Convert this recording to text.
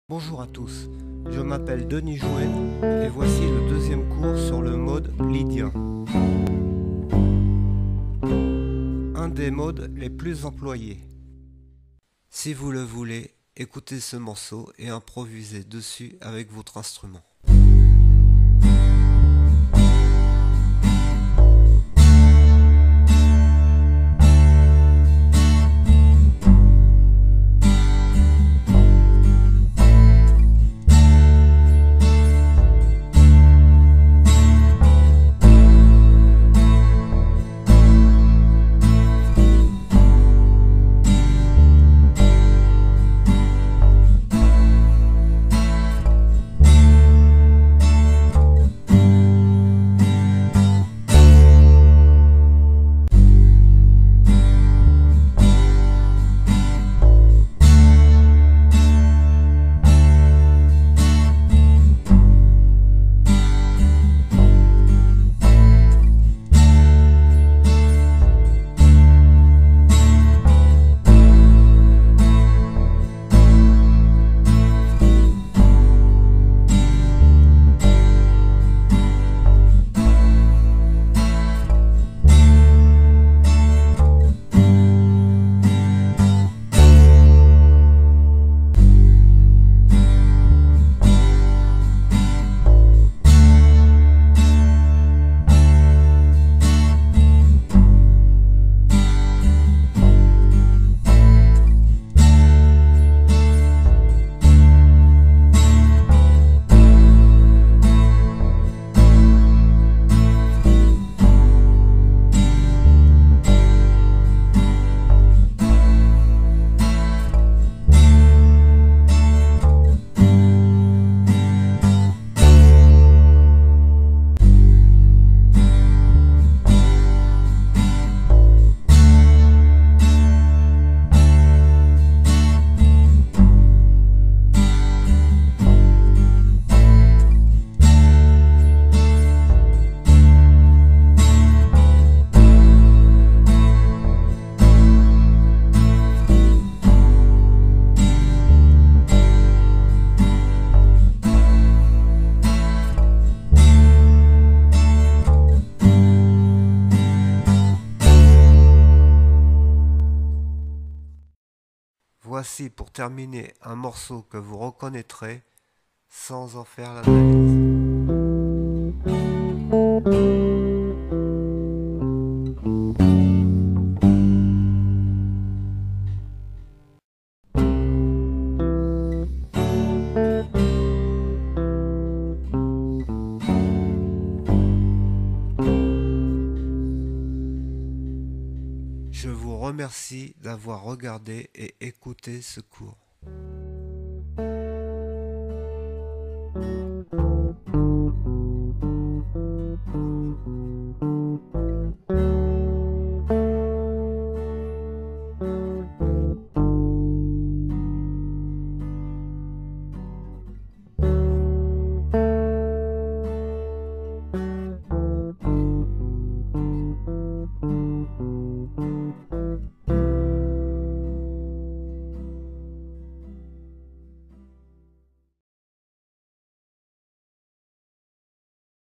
Bonjour à tous, je m'appelle Denis Jouen et voici le deuxième cours sur le mode lydien. Un des modes les plus employés. Si vous le voulez, écoutez ce morceau et improvisez dessus avec votre instrument. Voici pour terminer un morceau que vous reconnaîtrez sans en faire l'analyse. Je vous remercie d'avoir regardé et écouté ce cours.